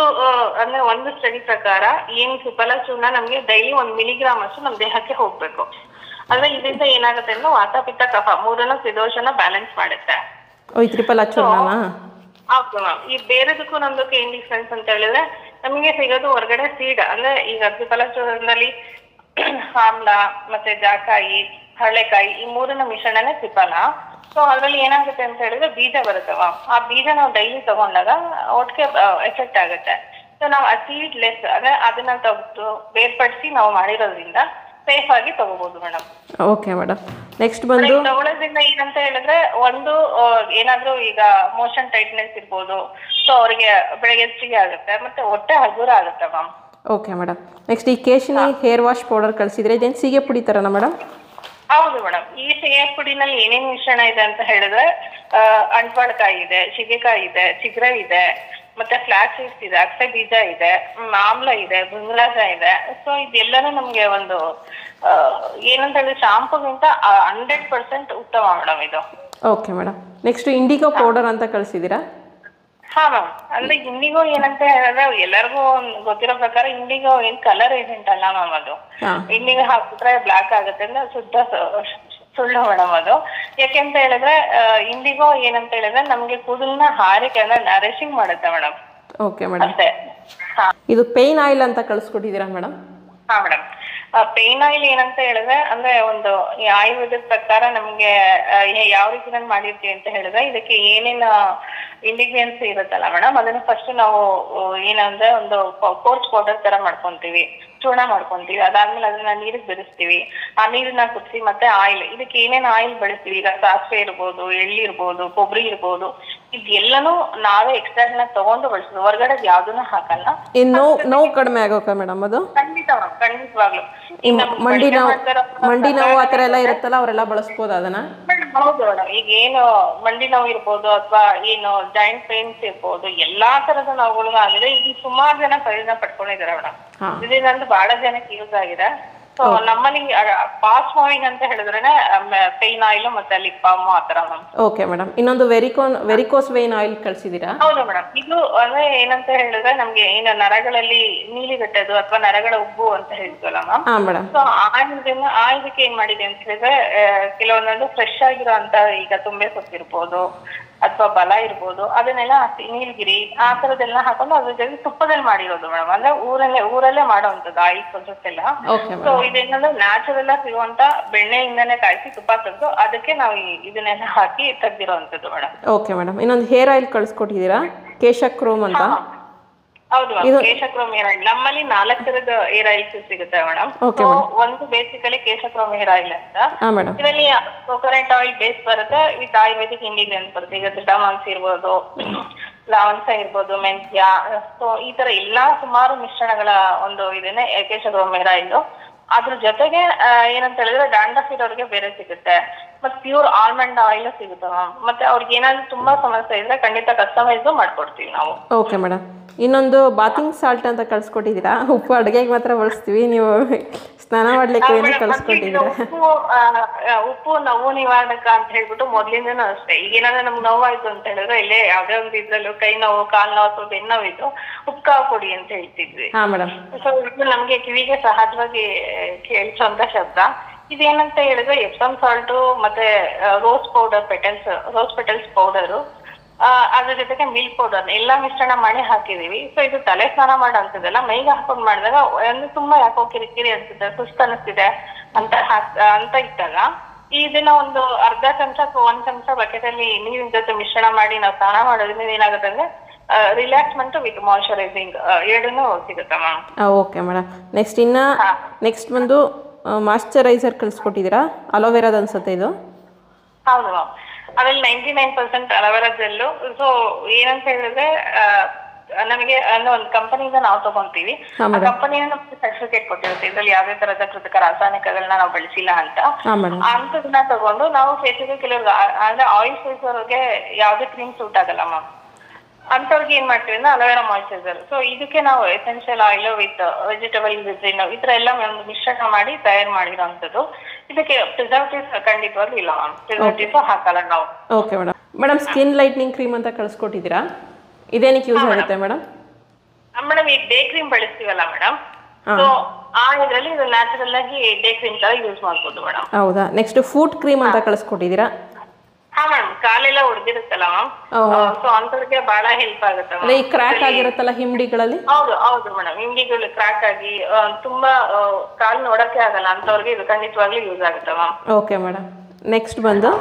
ಒಂದು ಸ್ಟಡಿ ಪ್ರಕಾರ ಏನ್ ತ್ರಿಫಲಾ ಚೂರ್ಣ ನಮ್ಗೆ ಡೈಲಿ 1 ಮಿಲಿಗ್ರಾಮ್ ಅಷ್ಟು ನಮ್ ದೇಹಕ್ಕೆ ಹೋಗ್ಬೇಕು. ಅಂದ್ರೆ ಇದರಿಂದ ಏನಾಗುತ್ತೆ ಅಂದ್ರೆ ವಾತ ಪಿತ್ತ ಕಫ ಮೂರನ್ನ ತ್ರಿದೋಷನ ಬ್ಯಾಲೆನ್ಸ್ ಮಾಡುತ್ತೆ. ಈ ತ್ರಿಫಲಾ ಚೂರ್ಣನಾ? ಹೌದು ಮ್ಯಾಮ್. ಈ ಬೇರೆದಕ್ಕೂ ನಮ್ದಕ್ಕೆ ಏನ್ ಡಿಫ್ರೆನ್ಸ್ ಅಂತ ಹೇಳಿದ್ರೆ ನಮಗೆ ಸಿಗೋದು ಹೊರಗಡೆ ಸೀಡ್. ಅಂದ್ರೆ ಈಗ ತ್ರಿಫಲಾ ಚೂರ್ಣದಲ್ಲಿ ಆಮ್ಲ ಮತ್ತೆ ಜಾಕಾಯಿ ಹರಳೆಕಾಯಿ ಈ ಮೂರನ್ನ ಮಿಶ್ರಣನೇ ತ್ರಿಫಲ. ಸೊ ಅದ್ರಲ್ಲಿ ಏನಾಗುತ್ತೆ ಅಂತ ಹೇಳಿದ್ರೆ ಬೀಜ ಬರುತ್ತೆ ಮ್ಯಾಮ್. ಆ ಬೀಜ ನಾವು ಡೈಲಿ ತಗೊಂಡಾಗ ಒಟ್ಟಿಗೆ ಎಫೆಕ್ಟ್ ಆಗುತ್ತೆ. ಸೊ ನಾವು ಆ ಸೀಡ್ ಲೆಸ್ ಅಂದ್ರೆ ಅದನ್ನ ತೆಗೆದು ಬೇರ್ಪಡಿಸಿ ನಾವು ಮಾಡಿರೋದ್ರಿಂದ ಸೇಫ್ ಆಗಿ ತಗೋಬಹುದು ಮೇಡಮ್. Okay madam. ನೆಕ್ಸ್ಟ್ ಬಂದು ತಗೊಳ್ಳೋದ್ರಿಂದ ಏನಂತ ಹೇಳಿದ್ರೆ ಒಂದು ಏನಾದ್ರೂ ಈಗ ಮೋಷನ್ ಟೈಟ್ನೆಸ್ ಇರ್ಬೋದು. ಸೊ ಅವ್ರಿಗೆ ಬೆಳಗ್ಗೆ ಹೆಚ್ಚಿಗೆ ಆಗುತ್ತೆ ಮತ್ತೆ ಹೊಟ್ಟೆ ಹಗುರ ಆಗುತ್ತೆ ಮ್ಯಾಮ್. Okay madam. ನೆಕ್ಸ್ಟ್ ಈ ಕೇಶಿನಿ ಹೇರ್ ವಾಶ್ ಪೌಡರ್ ಕಳಿಸಿದ್ರೆ ಇದೇನು ಸೀಗೆ ಪುಡಿ ಥರನಾ ಮೇಡಮ್? ಹೌದು ಮೇಡಮ್. ಈ ಸೀಗೆ ಪುಡಿನಲ್ಲಿ ಏನೇನು ಮಿಶ್ರಣ ಇದೆ ಅಂತ ಹೇಳಿದ್ರೆ ಅಂಟ್ವಾಳಕಾಯಿ ಇದೆ, ಶಿಗೆಕಾಯಿ ಇದೆ, ಚಿಗ್ರೆ ಇದೆ, ಮತ್ತೆ ಫ್ಲಾಕ್ ಸೀಡ್ಸ್ ಇದೆ, ಅಕ್ಷಯ ಬೀಜ ಇದೆ, ಆಮ್ಲ ಇದೆ, ಭೃಂಗರಾಜ ಇದೆ. ಸೊ ಇದೆಲ್ಲನೂ ನಮ್ಗೆ ಒಂದು ಏನಂತ ಹೇಳಿದ್ರೆ ಶಾಂಪುಗಿಂತ 100% ಉತ್ತಮ ಮೇಡಮ್ ಇದು. Okay madam. Next indigo powder ಅಂತ ಕಳಿಸಿದ್ದೀರಾ? ಹಾ ಮ್ಯಾಮ್. ಅಂದ್ರೆ ಇಂಡಿಗೋ ಏನಂತ ಹೇಳಿದ್ರೆ ಎಲ್ಲರಿಗೂ ಗೊತ್ತಿರೋ ಪ್ರಕಾರ ಇಂಡಿಗೋ ಏನ್ ಕಲರ್ ಏಜೆಂಟ್ ಅಲ್ಲ ಮ್ಯಾಮ್. ಅದು ಇಂಡಿಗೋ ಹಾಕಿದ್ರೆ ಬ್ಲಾಕ್ ಆಗುತ್ತೆ ಅಂದ್ರೆ ಶುದ್ಧ ಸುಳ್ಳು ಮೇಡಮ್ ಅದು. ಯಾಕೆಂತ ಹೇಳಿದ್ರೆ ಇಂಡಿಗೋ ಏನಂತ ಹೇಳಿದ್ರೆ ನಮ್ಗೆ ಕೂದಲಿನ ಹಾರಿಕೆ ಅಂದ್ರೆ ನರಿಶಿಂಗ್ ಮಾಡುತ್ತೆ ಮೇಡಮ್. Okay madam. ಅಷ್ಟೇ. ಇದು ಪೇನ್ ಆಯಿಲ್ ಅಂತ ಕಳಿಸ್ಕೊಟ್ಟಿದ್ದೀರಾ ಮೇಡಮ್? ಹಾ ಮೇಡಮ್. ಪೇನ್ ಆಯಿಲ್ ಏನಂತ ಹೇಳಿದ್ರೆ ಅಂದ್ರೆ ಒಂದು ಈ ಆಯುರ್ವೇದದ ಪ್ರಕಾರ ನಮ್ಗೆ ಯಾವ ರೀತಿ ನಾನು ಮಾಡಿರ್ತೀವಿ ಅಂತ ಹೇಳಿದ್ರೆ ಇದಕ್ಕೆ ಏನೇನು ಇಂಗ್ರೀಡಿಯೆಂಟ್ಸ್ ಇರುತ್ತಲ್ಲ ಮೇಡಮ್ ಅದನ್ನ ಫಸ್ಟ್ ನಾವು ಏನಂದ್ರೆ ಒಂದು ಕೋರ್ಸ್ ಪೌಡರ್ ತರ ಮಾಡ್ಕೊಂತೀವಿ, ಚೂರ್ಣ ಮಾಡ್ಕೊಂತೀವಿ. ಅದಾದ್ಮೇಲೆ ಅದನ್ನ ನೀರಿಗೆ ಬೆರೆಸ್ತೀವಿ. ಆ ನೀರನ್ನ ಕುದಿಸಿ ಮತ್ತೆ ಆಯಿಲ್, ಇದಕ್ಕೆ ಏನೇನು ಆಯಿಲ್ ಬೆಳೆಸ್ತೀವಿ ಈಗ ಸಾಸಿವೆ ಇರ್ಬೋದು, ಎಳ್ಳಿ ಇರ್ಬೋದು, ಕೊಬ್ಬರಿ ಇರ್ಬೋದು, ಇದೆಲ್ಲನೂ ನಾವೇ ಎಕ್ಸ್ಟ್ರಾಕ್ಟ್ ನ ತಗೊಂಡು ಬಳಸೋದು. ಹೊರಗಡೆ ಯಾವ್ದನ್ನ ಹಾಕಲ್ಲ. ನೋವು ಕಡಿಮೆ ಆಗೋಕ ಮೇಡಮ್ ಅದು? ಖಂಡಿತವಾಗ್ಲು. ಮಂಡಿ ನೋವು ಆತರ ಎಲ್ಲ ಇರುತ್ತಲ್ಲ ಅವರೆಲ್ಲ ಬಳಸ್ಬೋದು ಅದನ್ನ? ಹೌದು ಮೇಡಮ್. ಈಗ ಏನು ಮಂಡಿ ನೋವು ಇರ್ಬೋದು ಅಥವಾ ಏನು ಜಾಯಿಂಟ್ ಪೇನ್ಸ್ ಇರ್ಬೋದು, ಎಲ್ಲಾ ತರದ ನೋವುಗಳು ಆಗಿದೆ. ಈಗ ಸುಮಾರು ಜನ ಪ್ರಯೋಜನ ಪಡ್ಕೊಂಡಿದ್ದಾರೆ ಮೇಡಮ್. ಇದರಿಂದ ಬಹಳ ಜನಕ್ಕೆ ಯೂಸ್ ಆಗಿದೆ. ಸೊ ನಮ್ಮಲ್ಲಿ ಫಾಸ್ಟ್ ಮೂವಿಂಗ್ ಅಂತ ಹೇಳಿದ್ರೇನೆ ಪೇನ್ ಆಯಿಲ್ ಮತ್ತೆ ಲಿಪ್ ಬಾಮ್ ಆತರ ಮ್ಯಾಮ್. Okay madam. ಇನ್ನೊಂದು ವೆರಿಕೋಸ್ ವೇನ್ ಆಯಿಲ್ ಕಳ್ಸಿದೀರಾ? ಹೌದು ಮೇಡಮ್. ಇದು ಅಂದ್ರೆ ಏನಂತ ಹೇಳಿದ್ರೆ ನಮ್ಗೆ ಏನು ನರಗಳಲ್ಲಿ ನೀಲಿಗಟ್ಟದು ಅಥವಾ ನರಗಳ ಉಬ್ಬು ಅಂತ ಹೇಳ್ತೀವಲ್ಲ ಮ್ಯಾಮ್. ಸೊ ಇದಕ್ಕೆ ಏನ್ ಮಾಡಿದೆ ಅಂತ ಹೇಳಿದ್ರೆ ಕೆಲವೊಂದೊಂದು ಫ್ರೆಶ್ ಆಗಿರೋ ಅಂತ ಈಗ ತುಂಬೆ ಸೊಪ್ಪಿರ್ಬೋದು ಅಥವಾ ಬಲ ಇರ್ಬೋದು, ಅದನ್ನೆಲ್ಲ ನೀಲಗಿರಿ ಆ ತರದೆಲ್ಲ ಹಾಕೊಂಡು ಅದ್ರ ಜೊತೆ ತುಪ್ಪದಲ್ಲಿ ಮಾಡಿರೋದು ಮೇಡಮ್. ಅಂದ್ರೆ ಊರಲ್ಲೇ ಮಾಡೋವಂಥದ್ದು ಆಯಿಲ್ ಪ್ರೊಸೆಸ್ ಎಲ್ಲ. ಸೊ ಇದೇನಂದ್ರೆ ನ್ಯಾಚುರಲ್ ಆಗಿ ಸಿಗುವಂತ ಬೆಣ್ಣೆಯಿಂದನೇ ಕಾಯಿಸಿ ತುಪ್ಪ ತೆಗೆದು ಅದಕ್ಕೆ ನಾವು ಇದನ್ನೆಲ್ಲ ಹಾಕಿ ತೆಗ್ದಿರೋವಂಥದ್ದು ಮೇಡಮ್. Okay madam. ಇನ್ನೊಂದು ಹೇರ್ ಆಯಿಲ್ ಕಳ್ಸಿಕೊಟ್ಟಿದ್ದೀರಾ, ಕೇಶಕ್ರೋಮ್ ಅಂತ. ಹೌದು ಮ್ಯಾಮ್. ಕೇಶಕ್ರೋಮ್ ಹೇರ್ ಆಯಿಲ್ ನಮ್ಮಲ್ಲಿ 4 ತರದ ಹೇರ್ ಆಯಿಲ್ಸ್ ಸಿಗುತ್ತೆ ಮೇಡಮ್. ಒಂದು ಬೇಸಿಕಲಿ ಕೇಶಕ್ರೋಮ್ ಹೇರ್ ಆಯಿಲ್ ಅಂತ. ಇದರಲ್ಲಿ ಕೊಕೊನಟ್ ಆಯಿಲ್ ಬೇಸ್ ಬರುತ್ತೆ ವಿತ್ ಆಯುರ್ವೇದಿಕ್ ಇಂಗ್ರೀಡಿಯೆಂಟ್ಸ್ ಬರುತ್ತೆ. ಈಗ ಸಿಟಾಮಾನ್ಸ್ ಇರ್ಬೋದು, ಲವಂಗ ಇರ್ಬೋದು, ಮೆಂತ್ಯ. ಸೊ ಈ ತರ ಎಲ್ಲಾ ಸುಮಾರು ಮಿಶ್ರಣಗಳ ಒಂದು ಇದನ್ನೇ ಕೇಶಕ್ರೋಮ್ ಹೇರ್ ಆಯಿಲ್. ಅದ್ರ ಜೊತೆಗೆ ಏನಂತ ಹೇಳಿದ್ರೆ ಡ್ಯಾಂಡ್ರಫ್ ಇರೋರಿಗೆ ಬೇರೆ ಸಿಗುತ್ತೆ. ಮತ್ತೆ ಪ್ಯೂರ್ ಆಲ್ಮಂಡ್ ಆಯಿಲ್ ಸಿಗುತ್ತೆ ಮ್ಯಾಮ್. ಮತ್ತೆ ಅವ್ರಿಗೆ ಏನಾದ್ರು ತುಂಬಾ ಸಮಸ್ಯೆ ಇದ್ರೆ ಖಂಡಿತ ಕಸ್ಟಮೈಸ್ ಮಾಡ್ಕೊಡ್ತೀವಿ ನಾವು. Okay madam. ಇನ್ನೊಂದು ಬಾತಿಂಗ್ ಸಾಲ್ಟ್ ಅಂತ ಕಳ್ಸಿಕೊಟ್ಟಿದ್ದೀರಾ. ಉಪ್ಪು ಅಡುಗೆಗೆ ಮಾತ್ರ ಬಳಸ್ತೀವಿ, ನೀವು ಸ್ನಾನ ಮಾಡ್ಲಿಕ್ಕೆ ಏನು ಕಳ್ಸಿಕೊಟ್ಟಿದ್ದೀರಾ? ಉಪ್ಪು ನೋವು ನಿವಾರಕ ಅಂತ ಹೇಳ್ಬಿಟ್ಟು ಮೊದ್ಲಿಂದನೂ ಅಷ್ಟೇ. ಈಗ ಏನಾದ್ರೆ ನಮ್ಗೆ ನೋವಾಯ್ತು ಅಂತ ಹೇಳಿದ್ರೆ ಇಲ್ಲೇ ಯಾವ್ದೇ ಒಂದು ಇದ್ರಲ್ಲೂ ಕೈ ನೋವು, ಕಾಲ್ ನೋವು ಅಥವಾ ಬೆನ್ನು ನೋವಿದ್ದು ಉಪ್ಪು ಕಾವು ಕೊಡಿ ಅಂತ ಹೇಳ್ತಿದ್ವಿ. ಹಾಂ ಮೇಡಮ್. ಸೊ ಇದು ನಮ್ಗೆ ಕಿವಿಗೆ ಸಹಜವಾಗಿ ಕೇಳಿಸುವಂತ ಶಬ್ದ. ಇದೇನಂತ ಹೇಳಿದ್ರೆ ಎಪ್ಸಮ್ ಸಾಲ್ಟು ಮತ್ತೆ ರೋಸ್ ಪೆಟಲ್ಸ್ ಪೌಡರು, ಅದ್ರ ಜೊತೆಗೆ ಮಿಲ್ಕ್ ಪೌಡರ್ ಎಲ್ಲಾ ಮಿಶ್ರಣ ಮಾಡಿ ಹಾಕಿದೀವಿ. ಸೊ ಇದು ತಲೆ ಸ್ನಾನ ಮಾಡೋ ಅಂತದಲ್ಲ, ಮೈಗೆ ಹಾಕೊಂಡ್ ಮಾಡಿದಾಗ ಒಂದು ತುಂಬಾ ಯಾಕೋ ಕಿರಿಕಿರಿ ಅನ್ಸುತ್ತೆ, ಸುಸ್ತು ಅನಿಸ್ತಿದೆ ಅಂತ ಇದ್ದಾಗ ಇದನ್ನ ಒಂದು ಅರ್ಧ ಚಮಚ ಅಥವಾ 1 ಚಮಚ ಬಕೆಟ್ ಅಲ್ಲಿ ನೀರಿನ ಜೊತೆ ಮಿಶ್ರಣ ಮಾಡಿ ನಾವು ಸ್ನಾನ ಮಾಡೋದ್ರಿಂದ ಏನಾಗುತ್ತೆ ಅಂದ್ರೆ ರಿಲ್ಯಾಕ್ಸ್ಮೆಂಟ್ ವಿತ್ ಮಾಯಿಶ್ಚರೈಸಿಂಗ್ ಎರಡನ್ನೂ ಸಿಗುತ್ತೆ ಮ್ಯಾಮ್. Okay madam. ನೆಕ್ಸ್ಟ್ ಬಂದು ಮಾಯಿಶ್ಚರೈಸರ್ ಕಳಿಸ್ಕೊಟ್ಟಿದ್ದೀರಾ, ಅಲೋವೆರಾದ ಅನ್ಸುತ್ತೆ ಇದು. ಹೌದು ಮ್ಯಾಮ್, ಅದ್ರಲ್ಲಿ 99% ಅಲೋವೆರಾ ಜೆಲ್ಲು. ಸೊ ಏನಂತ ಹೇಳಿದ್ರೆ ನಮಗೆ ಒಂದು ಕಂಪನಿಯಿಂದ ನಾವು ತಗೊಂತೀವಿ, ಆ ಕಂಪನಿಯಿಂದ ನಮ್ಗೆ ಸರ್ಟಿಫಿಕೇಟ್ ಕೊಟ್ಟಿರುತ್ತೆ ಇದ್ರಲ್ಲಿ ಯಾವುದೇ ತರದ ಕೃತಕ ರಾಸಾಯನಿಕಗಳನ್ನ ನಾವು ಬಳಸಿಲ್ಲ ಅಂತ. ಅಂತದನ್ನ ತಗೊಂಡು ನಾವು ಫೇಸಿಗೆ ಕೆಲವ್ರಿಗೆ ಅಂದ್ರೆ ಆಯಿಲ್ ಫೇಸ್ ಅವ್ರಿಗೆ ಯಾವುದೇ ಕ್ರೀಮ್ ಸೂಟ್ ಆಗಲ್ಲ ಮ್ಯಾಮ್, ಅಂತವ್ರಿಗೆ ಏನ್ ಮಾಡ್ತೀವಿ ಅಂದ್ರೆ ಅಲೋವೆರಾ ಮಾಯಿಶ್ಚರೈಸರ್. ಸೊ ಇದಕ್ಕೆ ನಾವು essential oil with vegetable glycerine ಈ ತರ ಎಲ್ಲ ಒಂದು ಮಿಶ್ರಣ ಮಾಡಿ ತಯಾರು ಮಾಡಿರೋಂಥದ್ದು. ಇದಕ್ಕೆ ಪ್ರಿಸರ್ವೇಟಿವ್ಸ್ ಖಂಡಿತವಾಗ್ಲೂ ಇಲ್ಲ ಮ್ಯಾಮ್, ಪ್ರಿಸರ್ವೇಟಿವ್ಸ್ ಹಾಕಲ್ಲ ನಾವು. Okay madam. Madam skin lightening cream ಅಂತ ಕಳಿಸ್ಕೊಟ್ಟಿದ್ದೀರಾ, ಇದೇನಕ್ಕೆ ಯೂಸ್ ಆಗುತ್ತೆ ಮೇಡಮ್? ಮೇಡಮ್ ಈಗ ಡೇ ಕ್ರೀಮ್ ಬಳಸ್ತೀವಲ್ಲ ಮೇಡಮ್, ಸೊ ಆ ಇದರಲ್ಲಿ ಇದು ನ್ಯಾಚುರಲ್ ಆಗಿ ಡೇ ಕ್ರೀಮ್ ತರ ಯೂಸ್ ಮಾಡ್ಬೋದು ಮೇಡಮ್. ಹೌದಾ. ನೆಕ್ಸ್ಟ್ ಫುಟ್ ಕ್ರೀಮ್ ಅಂತ ಕಳಿಸ್ಕೊಟ್ಟಿದ್ದೀರಾ. ಹಾ ಮೇಡಮ್, ಕಾಲೆಲ್ಲ ಹೊಡೆದಿರುತ್ತಲ್ಲ ಮ್ಯಾಮ್, ಸೊ ಅಂತವ್ರಿಗೆ ಬಹಳ ಹೆಲ್ಪ್ ಆಗುತ್ತೆ. ಈ ಕ್ರ್ಯಾಕ್ ಆಗಿರುತ್ತಲ್ಲ ಹಿಂಡಿಗಳಲ್ಲಿ. ಹೌದು ಮೇಡಮ್, ಹಿಂಡಿಗಳು ಕ್ರ್ಯಾಕ್ ಆಗಿ ತುಂಬಾ ಕಾಲು ನೋಡಕ್ಕೆ ಆಗಲ್ಲ ಅಂತವ್ರಿಗೆ ಇದು ಖಂಡಿತವಾಗ್ಲೂ ಯೂಸ್ ಆಗುತ್ತೆ ಮ್ಯಾಮ್. Okay madam. ನೆಕ್ಸ್ಟ್ ಬಂದು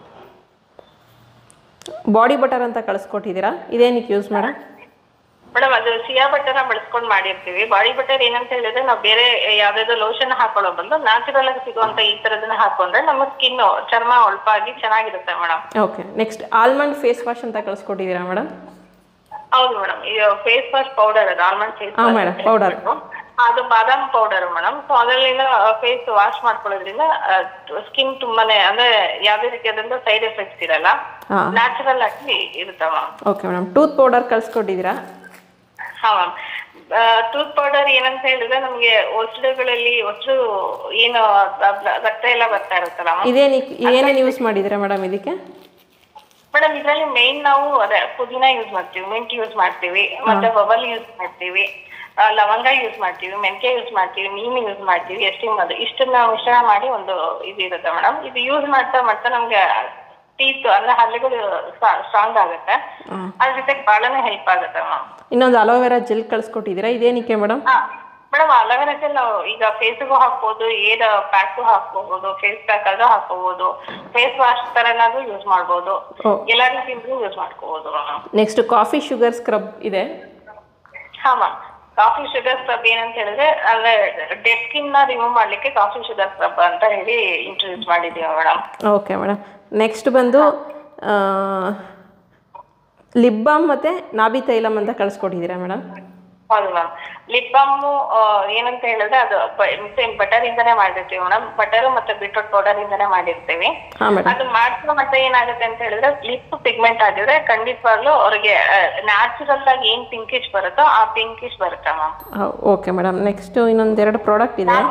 ಬಾಡಿ ಬಟರ್ ಅಂತ ಕಳಿಸ್ಕೊಟ್ಟಿದ್ದೀರಾ, ಇದೇನಕ್ಕೆ ಯೂಸ್ ಮೇಡಮ್? ಮೇಡಮ್ ಅದು ಸಿಯಾ ಬಟರ್ ಬಳಸ್ಕೊಂಡು ಮಾಡಿರ್ತೀವಿ. ಬಾಡಿ ಬಟರ್ ಏನಂತ ಹೇಳಿದ್ರೆ ನಾವು ಬೇರೆ ಯಾವ್ದಾದ್ರು ಲೋಷನ್ ಹಾಕೊಳ್ಳೋ ಬದಲು ನ್ಯಾಚುರಲ್ ಆಗಿ ಸಿಗುವಂತ ಈ ತರದನ್ನ ಹಾಕೊಂಡ್ರೆ ನಮ್ಮ ಸ್ಕಿನ್ ಚರ್ಮ ಹೊಳಪಾಗಿ ಚೆನ್ನಾಗಿರುತ್ತೆ madam. Okay. Next almond face wash ಅಂತ ಕಳಿಸ್ಕೊಟ್ಟಿದ್ದೀರಾ ಮೇಡಮ್? ಹೌದು ಮೇಡಮ್, ಇದು ಫೇಸ್ ವಾಶ್ ಪೌಡರ್, ಅದು ಆಲ್ಮಂಡ್ ಫೇಸ್ ವಾಶ್ ಪೌಡರ್, ಅದು ಬಾದಾಮ್ ಪೌಡರ್ ಮೇಡಮ್. ಸೊ ಅದರಿಂದ ಫೇಸ್ ವಾಶ್ ಮಾಡ್ಕೊಳ್ಳೋದ್ರಿಂದ ಸ್ಕಿನ್ ತುಂಬಾನೇ ಅಂದ್ರೆ ಯಾವ್ದೇ ರೀತಿಯಾದಂತ ಸೈಡ್ ಎಫೆಕ್ಟ್ಸ್ ಇರಲ್ಲ, ನ್ಯಾಚುರಲ್ ಆಗಿ ಇರುತ್ತೆ ma'am. Okay madam. Tooth powder ಕಳ್ಸ್ಕೊಟ್ಟಿದ್ದೀರಾ? ಹಾ ಮ್ಯಾಮ್, ಟೂತ್ ಪೌಡರ್ ಏನಂತ ಹೇಳಿದ್ರೆ ನಮ್ಗೆ ಒಸಡುಗಳಲ್ಲಿ ಏನು ರಕ್ತ ಎಲ್ಲ ಬರ್ತಾ ಇರುತ್ತಲ್ಲ, ಏನೇನು ಯೂಸ್ ಮಾಡಿದ್ದೀರಾ ಮೇಡಮ್ ಇದಕ್ಕೆ? ಮೇಡಮ್ ಇದರಲ್ಲಿ ಮೇನ್ ನಾವು ಅದೇ ಪುದೀನ ಯೂಸ್ ಮಾಡ್ತೀವಿ, ಮೆಂಟ್ ಯೂಸ್ ಮಾಡ್ತೀವಿ, ಮತ್ತೆ ಬಬಲ್ ಯೂಸ್ ಮಾಡ್ತೀವಿ, ಲವಂಗ ಯೂಸ್ ಮಾಡ್ತೀವಿ, ಮೆಂತ್ಯ ಯೂಸ್ ಮಾಡ್ತೀವಿ, ನೀಮ್ ಯೂಸ್ ಮಾಡ್ತೀವಿ, ಎಸ್ಟಿಮ್ ಅದು ಇಷ್ಟನ್ನ ಮಿಶ್ರಣ ಮಾಡಿ ಒಂದು ಇದು ಇರುತ್ತೆ ಮೇಡಮ್. ಇದು ಯೂಸ್ ಮಾಡ್ತಾ ಮಾಡ್ತಾ ನಮ್ಗೆ ಟೀತ್ ಅಂದ್ರೆ ಹಲ್ಲುಗಳು ಸ್ಟ್ರಾಂಗ್ ಆಗುತ್ತೆ, ಅದ್ರ ಜೊತೆಗೆ ಬಹಳನೇ ಹೆಲ್ಪ್ ಆಗುತ್ತೆ ಮ್ಯಾಮ್. ಇನ್ನೊಂದು ಅಲೋವೆರಾ ಜೆಲ್ ಕಳ್ಸ್ಕೊಟ್ಟಿದ್ದೀರಾ, ಇದೇನಕ್ಕೆ ಮೇಡಮ್? ಮೇಡಮ್ ಅಲೋವೆರಾ ಜೆಲ್ ನಾವು ಈಗ ಫೇಸ್ಗೂ ಹಾಕ್ಬೋದು, ಏರ್ ಪ್ಯಾಕ್ ಹಾಕೋಬಹುದು, ಫೇಸ್ ಪ್ಯಾಕ್ ಆದ್ರೂ ಹಾಕೋಬಹುದು, ಫೇಸ್ ವಾಶ್ ತರನಾದ್ರೂ ಯೂಸ್ ಮಾಡ್ಬೋದು, ಎಲ್ಲಾ ರೀತಿಯಿಂದ ಯೂಸ್ ಮಾಡ್ಕೋಬಹುದು ma'am. Next coffee sugar scrub ಇದೆ. ಹಾ ಮ್ಯಾಮ್, ಕಾಫಿ ಶುಗರ್ ಸ್ಕ್ರಬ್ ಏನಂತ ಹೇಳಿದ್ರೆ ಅಂದ್ರೆ ಡೆಡ್ ಸ್ಕಿನ್ ನ ರಿಮೂವ್ ಮಾಡ್ಲಿಕ್ಕೆ ಕಾಫಿ ಶುಗರ್ ಸ್ಕ್ರಬ್ ಅಂತ ಹೇಳಿ ಇಂಟ್ರೊಡ್ಯೂಸ್ ಮಾಡಿದೀವಿ ಮೇಡಮ್. Okay madam. ನೆಕ್ಸ್ಟ್ ಬಂದು ಲಿಪ್ ಬಾಮ್ ಮತ್ತೆ ನಾಭಿ ತೈಲಮ್ ಅಂತ ಕಳಿಸ್ಕೊಟ್ಟಿದ್ದೀರಾ ಮೇಡಮ್? ಹೌದು ಮ್ಯಾಮ್, ಲಿಪ್ ಬಾಮ್ ಏನಂತ ಹೇಳಿದ್ರೆ ಅದು ಸೇಮ್ ಬಟರ್ ಇಂದಾನೆ ಮಾಡಿರ್ತೀವಿ ಮೇಡಮ್. ಬಟರ್ ಮತ್ತೆ ಬೀಟ್ರೂಟ್ ಪೌಡರ್ ಇಂದಾನೆ ಮಾಡಿರ್ತೀವಿ. ಅದು ಮಾಡಿದ್ರೆ ಮತ್ತೆ ಏನಾಗುತ್ತೆ ಅಂತ ಹೇಳಿದ್ರೆ ಲಿಪ್ ಪಿಗ್ಮೆಂಟ್ ಆಗಿದ್ರೆ ಖಂಡಿತವಾಗ್ಲೂ ಅವ್ರಿಗೆ ನ್ಯಾಚುರಲ್ ಆಗಿ ಏನ್ ಪಿಂಕಿಶ್ ಬರುತ್ತೋ ಆ ಪಿಂಕಿಶ್ ಬರುತ್ತೆ ಮ್ಯಾಮ್. Okay madam. ನೆಕ್ಸ್ಟ್ ಇನ್ನೊಂದೆರಡು ಪ್ರಾಡಕ್ಟ್ ಇದೆ.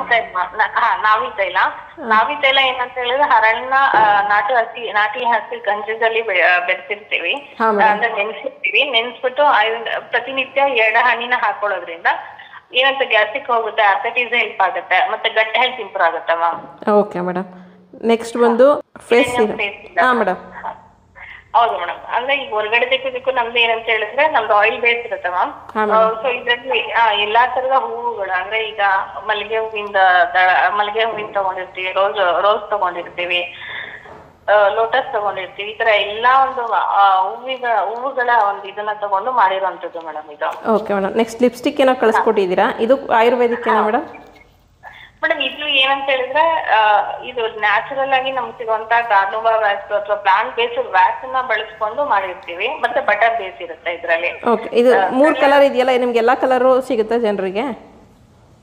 ನಾವಿ ತೈಲ ಏನಂತ ಹೇಳಿದ್ರೆ ಹರಳಿನ ನಾಟಿ ಹಸಿ ಗಂಜದಲ್ಲಿ ಬೆರೆಸಿರ್ತೀವಿ, ಅಂದ್ರೆ ನೆನ್ಸಿರ್ತೀವಿ. ನೆನ್ಸ್ಬಿಟ್ಟು ಪ್ರತಿನಿತ್ಯ 2 ಹನಿನ ಹಾಕೊಳ್ಳೋದ್ರಿಂದ ಏನಂತ ಗ್ಯಾಸ್ಟ್ರಿಕ್ ಹೋಗುತ್ತೆ, ಆರ್ಥೈಟಿಸ್ ಹೆಲ್ಪ್ ಆಗುತ್ತೆ, ಮತ್ತೆ ಗಟ್ ಹೆಲ್ತ್ ಇಂಪ್ರೂವ್ ಆಗುತ್ತೆ ಮ್ಯಾಮ್. Okay madam. ನೆಕ್ಸ್ಟ್ ಬಂದು ಫೇಸ್ ಸೀರಮ್. ಹಾ ಮೇಡಮ್. ಹೌದು ಮೇಡಮ್, ಅಂದ್ರೆ ಈಗ ಹೊರಗಡೆ ತೆಗೆದಕ್ಕೂ ನಮ್ದು ಏನಂತ ಹೇಳಿದ್ರೆ ನಮ್ದು ಆಯಿಲ್ ಬೇಸ್ ಇರುತ್ತೆ ಮ್ಯಾಮ್. ಸೊ ಇದ್ರಲ್ಲಿ ಎಲ್ಲಾ ತರದ ಹೂವುಗಳು ಅಂದ್ರೆ ಈಗ ಮಲ್ಲಿಗೆ ಹೂವಿನ ತಗೊಂಡಿರ್ತೀವಿ, ರೋಸ್ ತಗೊಂಡಿರ್ತೀವಿ, ಲೋಟಸ್ ತಗೊಂಡಿರ್ತೀವಿ, ಈ ತರ ಎಲ್ಲಾ ಒಂದು ಹೂವುಗಳ ಒಂದು ಇದನ್ನ ತಗೊಂಡು ಮಾಡಿರುವಂತದ್ದು ಮೇಡಮ್ ಇದು. Okay madam. ನೆಕ್ಸ್ಟ್ ಲಿಪ್ಸ್ಟಿಕ್ ಏನೋ ಕಳಿಸ್ಕೊಟ್ಟಿದ್ದೀರಾ, ಇದು ಆಯುರ್ವೇದಿಕ್ ಏನೋ ಮೇಡಮ್? ಮೇಡಮ್ ಇದು ಏನಂತ ಹೇಳಿದ್ರೆ ಇದು ನ್ಯಾಚುರಲ್ ಆಗಿ ನಮ್ಗೆ ಸಿಗುವಂತ ಕಾರ್ನೋವಾ ವ್ಯಾಕ್ಸ್ ಅಥವಾ ಪ್ಲಾಂಟ್ ಬೇಸ್ಡ್ ವ್ಯಾಕ್ಸ್ ನ ಬಳಸ್ಕೊಂಡು ಮಾಡಿರ್ತೀವಿ, ಮತ್ತೆ ಬಟರ್ ಬೇಸ್ ಇರುತ್ತೆ ಇದ್ರಲ್ಲಿ. ಓಕೆ. ಇದು 3 ಕಲರ್ ಇದೆಯಲ್ಲ, ನಿಮ್ಗೆ ಎಲ್ಲಾ ಕಲರು ಸಿಗುತ್ತೆ ಜನರಿಗೆ?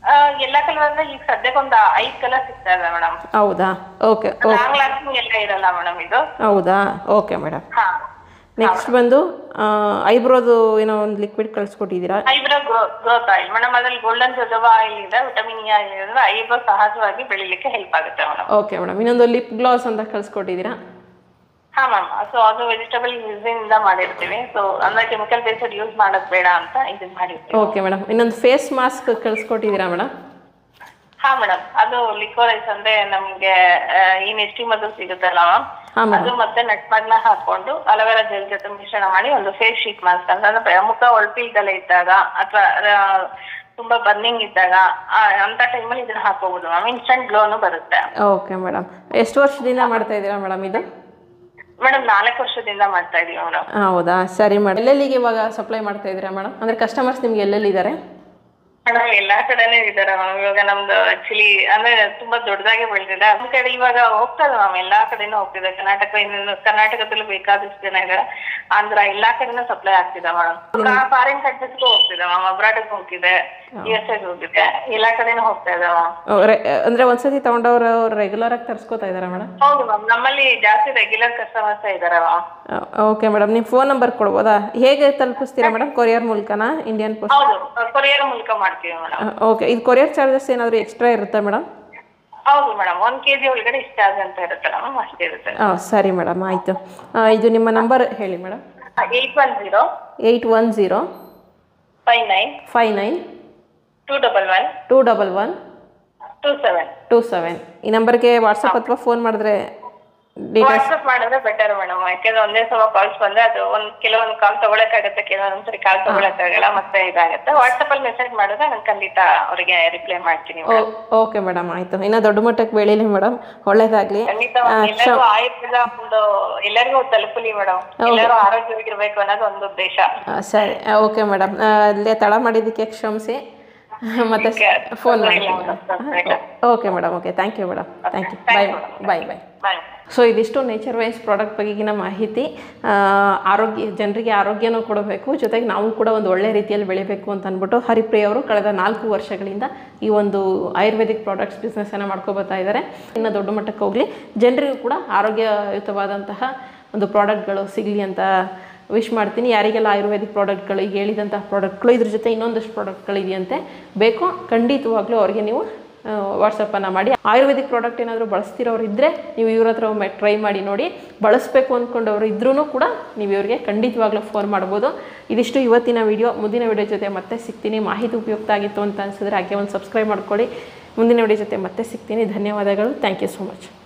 ಎಲ್ಲಾ ಕಲರ್ ಅಂದ್ರೆ ಈಗ ಸದ್ಯಕ್ಕೆ ಒಂದು 5 ಕಲರ್ ಸಿಗ್ತಾ ಇದೆ ಮೇಡಮ್. ಹೌದಾ? ಓಕೆ. ಲಾಂಗ್ ಲಾಸ್ಟಿಂಗ್ ಎಲ್ಲ ಇರಲ್ಲ ಮೇಡಮ್ ಇದು. ಹೌದಾ? Okay madam. ಹಾ. ನೆಕ್ಸ್ಟ್ ಬಂದು ಐಬ್ರೋದು ಏನೋ ಒಂದು ಲಿಕ್ವಿಡ್ ಕಳಿಸ್ಕೊಟ್ಟಿದ್ದೀರಾ. Eyebrow growth oil madam. ಅದ್ರಲ್ಲಿ ಗೋಲ್ಡನ್ ಜೋಜೋಬಾ ಆಯಿಲ್ ಇದೆ, ವಿಟಮಿನ್ ಇ ಆಯಿಲ್ ಇದೆ, ಐಬ್ರೋ ಸಹಜವಾಗಿ ಬೆಳಿಲಿಕ್ಕೆ ಹೆಲ್ಪ್ ಆಗುತ್ತೆ ಮೇಡಮ್. Okay madam. ಇನ್ನೊಂದು ಲಿಪ್ ಗ್ಲಾಸ್ ಅಂತ ಕಳಿಸ್ಕೊಟ್ಟಿದ್ದೀರಾ. ಹಾ ಮ್ಯಾಮ್. ಸೊ ಅದು ವೆಜಿಟಬಲ್ ಯೂಸಿಂದ ಮಾಡಿರ್ತೀವಿ. ಸೊ ಅಂದ್ರೆ ಕೆಮಿಕಲ್ ಬೇಸ್ಡ್ ಯೂಸ್ ಮಾಡೋದು ಬೇಡ ಅಂತ ಇದು ಮಾಡಿರ್ತೀವಿ. Okay madam. ಇನ್ನೊಂದು ಫೇಸ್ ಮಾಸ್ಕ್ ಕಳಿಸ್ಕೊಟ್ಟಿದ್ದೀರಾ ಮೇಡಮ್. ಹಾ ಮೇಡಮ್. ಅದು ಲಿಕ್ವರೈಸ್ ಅಂದ್ರೆ ನಮ್ಗೆ ಈ ನೆಸ್ಟಿ ಮದ್ದು ಸಿಗುತ್ತಲ್ಲ ಮ್ಯಾಮ್, ಅದು ಮತ್ತೆ ನಟ್ಮಗ್ನ ಹಾಕೊಂಡು ಅಲೋವೆರಾ ಜೆಲ್ ಜೊತೆ ಮಿಶ್ರಣ ಮಾಡಿ ಒಂದು ಫೇಸ್ ಶೀಟ್ ಮಾಸ್ಕ್ ಅಂದ್ರೆ ಮುಖ ಒಳಪಿಲ್ದೆಲ್ಲ ಇದ್ದಾಗ ಅಥವಾ ತುಂಬಾ ಬರ್ನಿಂಗ್ ಇದ್ದಾಗ ಅಂತ ಟೈಮಲ್ಲಿ ಇದನ್ನ ಹಾಕೋಬಹುದು ಮ್ಯಾಮ್. ಇನ್ಸ್ಟಂಟ್ ಗ್ಲೋನು ಬರುತ್ತೆ. Okay madam. ಎಷ್ಟು ವರ್ಷದಿಂದ ಮಾಡ್ತಾ ಇದ್ದೀರಾ ಮೇಡಮ್ ಇದು? ಮೇಡಮ್ 4 ವರ್ಷದಿಂದ ಮಾಡ್ತಾ ಇದೀವಿ ಮೇಡಮ್. ಹೌದಾ? ಸರಿ ಮೇಡಮ್. ಎಲ್ಲೆಲ್ಲಿಗೆ ಇವಾಗ ಸಪ್ಲೈ ಮಾಡ್ತಾ ಇದ್ದೀರಾ ಮೇಡಮ್? ಅಂದ್ರೆ ಕಸ್ಟಮರ್ಸ್ ನಿಮ್ಗೆ ಎಲ್ಲೆಲ್ಲಿದ್ದಾರೆ ಮೇಡಮ್? ಎಲ್ಲಾ ಕಡೆನೇ ಇದ್ದಾರೆ ಮ್ಯಾಮ್. ಇವಾಗ ನಮ್ದು ಆಕ್ಚುಲಿ ಅಂದ್ರೆ ತುಂಬಾ ದೊಡ್ಡದಾಗಿ ಬೆಳೆದಿದೆ. ನಮ್ ಕಡೆ ಇವಾಗ ಹೋಗ್ತದೆ ಮ್ಯಾಮ್, ಎಲ್ಲಾ ಕಡೆನೂ ಹೋಗ್ತಿದೆ. ಕರ್ನಾಟಕದಲ್ಲೂ ಬೇಕಾದಷ್ಟು ಜನ ಇದ್ದಾರೆ. ಆಂಧ್ರ ಎಲ್ಲಾ ಕಡೆನೂ ಸಪ್ಲೈ ಆಗ್ತಿದೆ ಮೇಡಮ್. ಫಾರಿನ್ ಕಂಟ್ರೀಸ್ಗೂ ಹೋಗ್ತಿದೆ ಮ್ಯಾಮ್, ಅಬ್ರಾಡ್ಗೆ ಹೋಗ್ತಿದೆ, USA ಹೋಗಿದೆ, ಎಲ್ಲಾ ಕಡೆನೂ ಹೋಗ್ತಾ ಇದೆ ಮ್ಯಾಮ್. ಅಂದ್ರೆ ಒಂದ್ಸತಿ ತಗೊಂಡವ್ರು ರೆಗ್ಯುಲರ್ ಆಗಿ ತರಿಸ್ಕೋತಾ ಇದಾರೆ ಮೇಡಮ್? ಹೌದು ಮ್ಯಾಮ್, ನಮ್ಮಲ್ಲಿ ಜಾಸ್ತಿ ರೆಗ್ಯುಲರ್ ಕಸ್ಟಮರ್ಸ್ ಇದ್ದಾರೆ ಮ್ಯಾಮ್. Okay madam. ನಿಮ್ಮ ಫೋನ್ ನಂಬರ್ ಕೊಡ್ಬೋದಾ? ಹೇಗೆ ತಲುಪಿಸ್ತೀರಾ ಮೇಡಮ್? ಕೊರಿಯರ್ ಮೂಲಕನಾ? Indian post? ಹೌದು, ಕೊರಿಯರ್ ಮೂಲಕ ಮಾಡ್ತೀವಿ ಮೇಡಮ್. ಓಕೆ. ಇದು ಕೊರಿಯರ್ ಚಾರ್ಜಸ್ ಏನಾದರೂ ಎಕ್ಸ್ಟ್ರಾ ಇರುತ್ತಾ ಮೇಡಮ್? ಹೌದು ಮೇಡಮ್, 1 kg ಒಳಗಡೆ ಇಷ್ಟ ಅಂತ ಇರುತ್ತಲ್ಲ ಮ್ಯಾಮ್, ಅಷ್ಟೇ ಇರುತ್ತೆ. ಸರಿ ಮೇಡಮ್, ಆಯಿತು. ಇದು ನಿಮ್ಮ ನಂಬರ್ ಹೇಳಿ ಮೇಡಮ್. 810 810 59 211 211 27. ಈ ನಂಬರ್ಗೆ ವಾಟ್ಸಪ್ ಅಥವಾ ಫೋನ್ ಮಾಡಿದ್ರೆ ವಾಟ್ಸಪ್ ಮಾಡಿದ್ರೆ ಬೆಟರ್ ಮೇಡಮ್. ಯಾಕೆಂದ್ರೆ ಒಂದೇ ಸಲ ಕಾಲ್ಸ್ ಬಂದ್ರೆ ಅದು ಕೆಲವೊಂದು ಕಾಲ್ ತಗೊಳಕಾಗತ್ತೆ, ಕೆಲವೊಂದ್ಸರಿ ಕಾಲ್ ತಗೊಳಕಾಗಲ್ಲ, ಮತ್ತೆ ಇದಾಗುತ್ತೆ. ವಾಟ್ಸಪ್ ಅಲ್ಲಿ ಮೆಸೇಜ್ ಮಾಡಿದ್ರೆ ನಾನು ಖಂಡಿತ ಅವರಿಗೆ ರಿಪ್ಲೈ ಮಾಡ್ತೀನಿ. ಓಕೆ ಮೇಡಮ್, ಆಯ್ತು. ಇನ್ನ ದೊಡ್ಡ ಮಟ್ಟಕ್ಕೆ ಬೆಳೀಲಿ ಮೇಡಮ್, ಒಳ್ಳೇದಾಗ್ಲಿ. ಖಂಡಿತ ಎಲ್ಲರಿಗೂ ಆಯುರ್ವೇದ ಒಂದು ಎಲ್ಲರಿಗೂ ತಲುಪಲಿ ಮೇಡಮ್. ಎಲ್ಲರೂ ಆರೋಗ್ಯವಾಗಿರ್ಬೇಕು ಅನ್ನೋದು ಒಂದು ಉದ್ದೇಶ. ಸರಿ, ಓಕೆ ಮೇಡಮ್. ಅಲ್ಲೇ ತಡ ಮಾಡಿದ್ದಕ್ಕೆ ಕ್ಷಮಿಸಿ, ಮತ್ತೆ ಫೋನ್ ಮಾಡಿ. Okay madam. Okay, thank you madam. Thank you. Bye. So ಇದಿಷ್ಟು ನೇಚರ್ ವೈಸ್ ಪ್ರಾಡಕ್ಟ್ ಬಗೆಗಿನ ಮಾಹಿತಿ. ಜನರಿಗೆ ಆರೋಗ್ಯನೂ ಕೊಡಬೇಕು, ಜೊತೆಗೆ ನಾವು ಕೂಡ ಒಂದು ಒಳ್ಳೆ ರೀತಿಯಲ್ಲಿ ಬೆಳಿಬೇಕು ಅಂತ ಅಂದ್ಬಿಟ್ಟು ಹರಿಪ್ರಿಯ ಅವರು ಕಳೆದ 4 ವರ್ಷಗಳಿಂದ ಈ ಒಂದು ಆಯುರ್ವೇದಿಕ್ ಪ್ರಾಡಕ್ಟ್ಸ್ ಬಿಸ್ನೆಸ್ಸನ್ನು ಮಾಡ್ಕೊಬರ್ತಾ ಇದ್ದಾರೆ. ಇನ್ನು ದೊಡ್ಡ ಮಟ್ಟಕ್ಕೆ ಹೋಗಲಿ, ಜನರಿಗೂ ಕೂಡ ಆರೋಗ್ಯಯುತವಾದಂತಹ ಒಂದು ಪ್ರಾಡಕ್ಟ್ಗಳು ಸಿಗಲಿ ಅಂತ ವಿಶ್ ಮಾಡ್ತೀನಿ. ಯಾರಿಗೆಲ್ಲ ಆಯುರ್ವೇದಿಕ್ ಪ್ರಾಡಕ್ಟ್ಗಳು, ಈಗ ಹೇಳಿದಂತಹ ಪ್ರಾಡಕ್ಟ್ಗಳು, ಇದ್ರ ಜೊತೆ ಇನ್ನೊಂದಷ್ಟು ಪ್ರಾಡಕ್ಟ್ಗಳಿದೆಯಂತೆ, ಬೇಕೋ ಖಂಡಿತವಾಗ್ಲೂ ಅವ್ರಿಗೆ ನೀವು ವಾಟ್ಸಪ್ಪನ್ನು ಮಾಡಿ. ಆಯುರ್ವೇದಿಕ್ ಪ್ರಾಡಕ್ಟ್ ಏನಾದರೂ ಬಳಸ್ತಿರೋರು ಇದ್ದರೆ ನೀವು ಇವ್ರ ಹತ್ರ ಒಮ್ಮೆ ಟ್ರೈ ಮಾಡಿ ನೋಡಿ. ಬಳಸಬೇಕು ಅಂದ್ಕೊಂಡವರು ಇದ್ರೂ ಕೂಡ ನೀವು ಇವ್ರಿಗೆ ಖಂಡಿತವಾಗ್ಲೂ ಫೋನ್ ಮಾಡ್ಬೋದು. ಇದಿಷ್ಟು ಇವತ್ತಿನ ವಿಡಿಯೋ. ಮುಂದಿನ ವಿಡಿಯೋ ಜೊತೆ ಮತ್ತೆ ಸಿಗ್ತೀನಿ. ಮಾಹಿತಿ ಉಪಯುಕ್ತ ಆಗಿತ್ತು ಅಂತ ಅನಿಸಿದ್ರೆ ಹಾಗೆ ಒಂದು ಸಬ್ಸ್ಕ್ರೈಬ್ ಮಾಡ್ಕೊಳ್ಳಿ. ಮುಂದಿನ ವಿಡಿಯೋ ಜೊತೆ ಮತ್ತೆ ಸಿಗ್ತೀನಿ. ಧನ್ಯವಾದಗಳು. Thank you so much.